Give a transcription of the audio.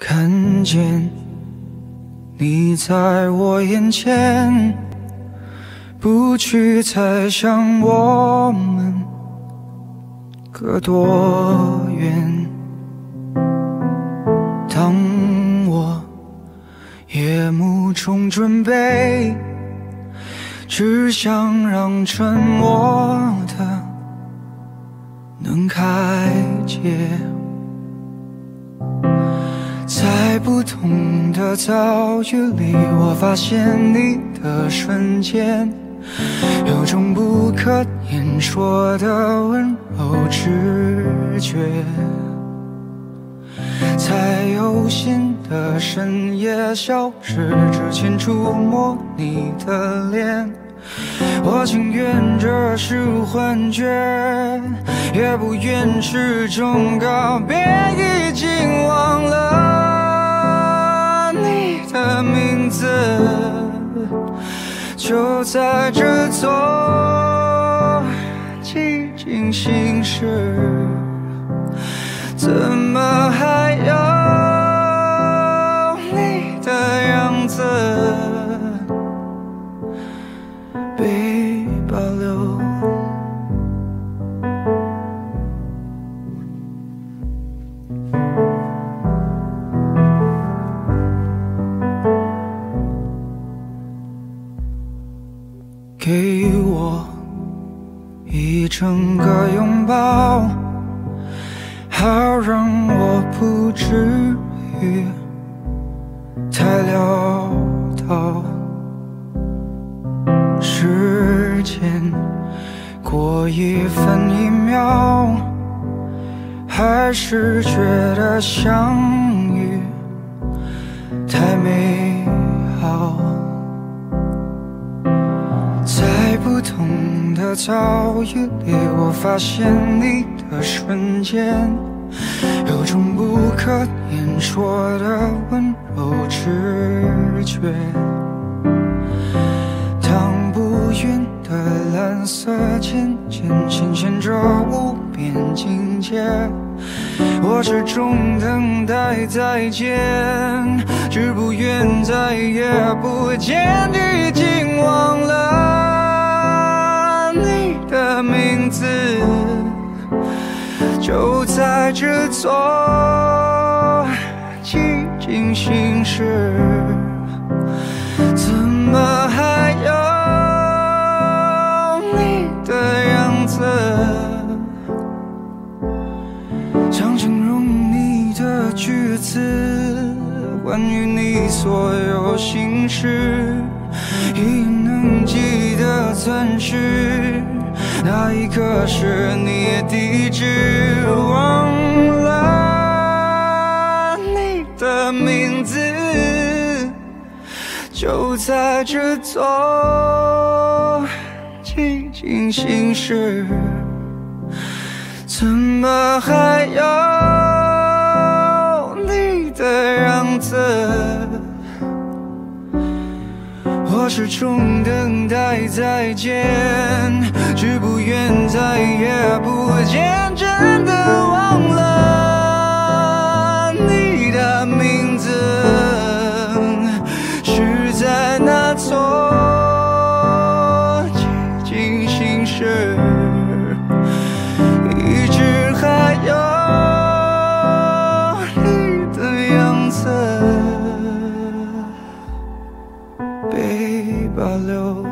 看见你在我眼前，不去猜想我们隔多远。当我夜幕中准备，只想让沉默的能开解。在不同的遭遇里，我发现你的瞬间，有种不可言说的温柔直觉。在有心的深夜消失之前触摸你的脸，我情愿这是幻觉，也不愿是种告别。已经忘了你的名字，就在这座寂静心事，怎么还有你的样子被保留？给我一整个拥抱，好让我不至于太潦倒。时间过一分一秒，还是觉得相遇太美好。在不同的遭遇里，我发现你的瞬间，有种不可言说的温柔直觉。当不远的蓝色渐渐显现着无边境界，我始终等待再见，只不愿再也不见。已经忘了你的名字，就在这座寂静心事，怎么还有你的样子？想形容你的句子，关于你所有心事，已能记得钻石，那一刻是你地址。忘了你的名字，就在这座寂静心事，怎么还有你的样子？我始终等待再见，只不愿再也不见。真的忘了你的名字，是在那座寂静心事，一直还有你的样子被保留。